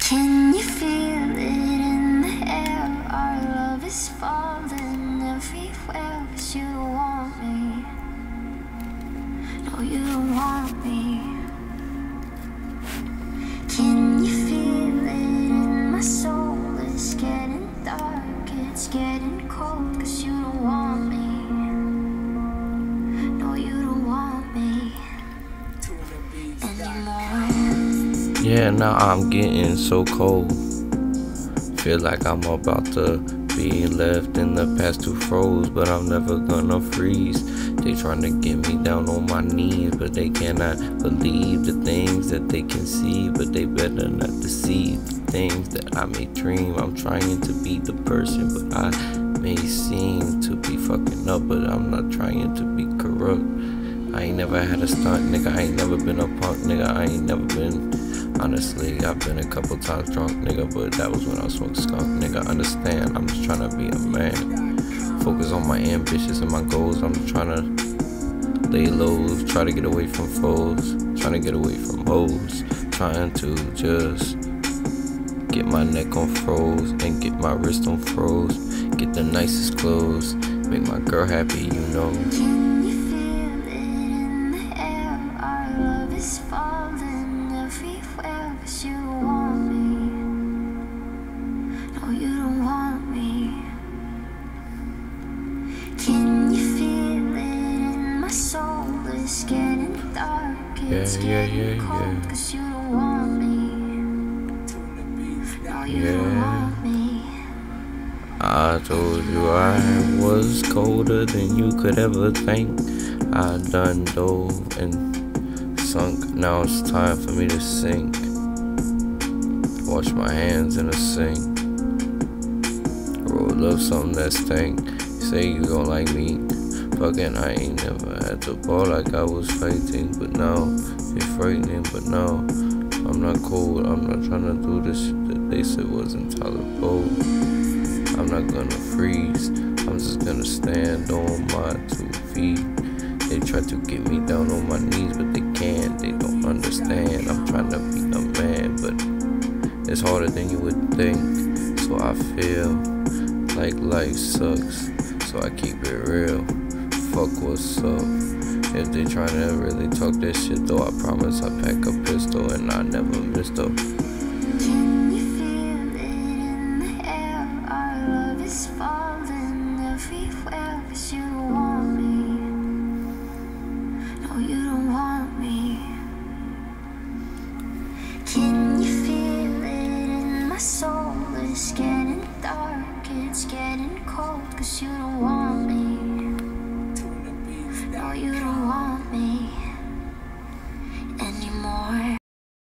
Can you feel it in the air? Our love is falling everywhere. 'Cause you don't want me. No, you don't want me. Can you feel it in my soul? It's getting dark, it's getting cold. 'Cause you don't want me. No, you don't want me anymore. Yeah, now I'm getting so cold. Feel like I'm about to be left in the past to froze, but I'm never gonna freeze. They trying to get me down on my knees, but they cannot believe the things that they can see. But they better not deceive the things that I may dream. I'm trying to be the person, but I may seem to be fucking up, but I'm not trying to be corrupt. I ain't never had a stunt, nigga. I ain't never been a punk, nigga. I ain't never been. Honestly, I've been a couple times drunk, nigga, but that was when I smoked skunk, nigga. Understand, I'm just trying to be a man. Focus on my ambitions and my goals. I'm just trying to lay low, try to get away from foes, trying to get away from hoes, trying to just get my neck on froze and get my wrist on froze, get the nicest clothes, make my girl happy, you know. Can you feel it in the air? Our love is falling everywhere. 'Cause you don't want me. No, you don't want me. Can you feel it in my soul? It's getting dark, it's getting cold. 'Cause you don't want me. No, you don't want me. I told you I was colder than you could ever think. I done dove and sunk, now it's time for me to sink. Wash my hands in a sink. Roll up something that stink. Say you don't like me. Fucking I ain't never had to ball like I was fighting, but now it's frightening. But now I'm not cold. I'm not trying to do this shit that they said wasn't tolerable. I'm not gonna freeze. I'm just gonna stand on my 2 feet. They try to get me down on my knees, but they can't. They don't understand. I'm trying to be a man, but it's harder than you would think. So I feel like life sucks. So I keep it real. Fuck what's up. If they tryna really talk that shit though, I promise I pack a pistol and I never missed up. Can you feel it in the air? Our love is falling everywhere. 'Cause you don't want me. No, you don't want me. Can you feel it in my soul? It's getting dark, it's getting cold. 'Cause you don't want me. No, you don't